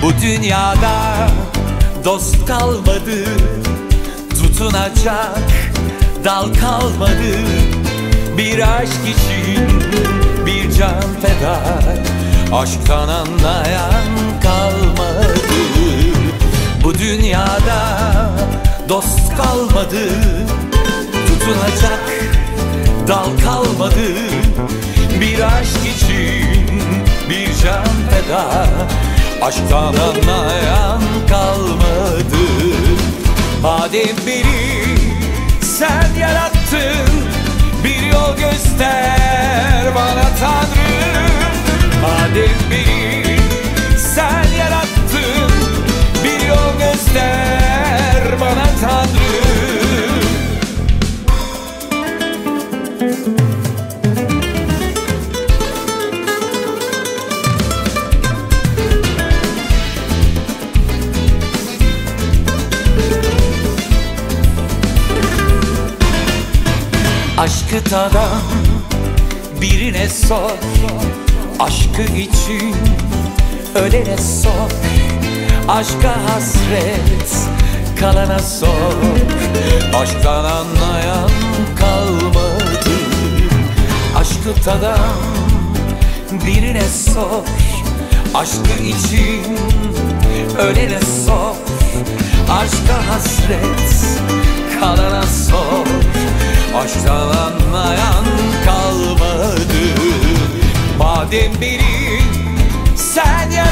Bu dünyada dost kalmadı, tutunacak dal kalmadı. Bir aşk için bir can feda, aşktan anlayan kalmadı. Bu dünyada dost kalmadı, tutunacak dal kalmadı. Bir aşk için bir can feda, aşktan anlayan kalmadı. Madem beni sen yarattın, bir yol göster bana Tanrım. Madem beni sen yarattın, bir yol göster bana Tanrım. Aşkı tadan birine sor, aşkı için ölene sor. Aşka hasret kalana sor, aşktan anlayan kalmadı. Aşkı tadan birine sor, aşkı için ölene sor. Aşka hasret kalana sor, aşktan anlayan kalmadı. Madem beni sen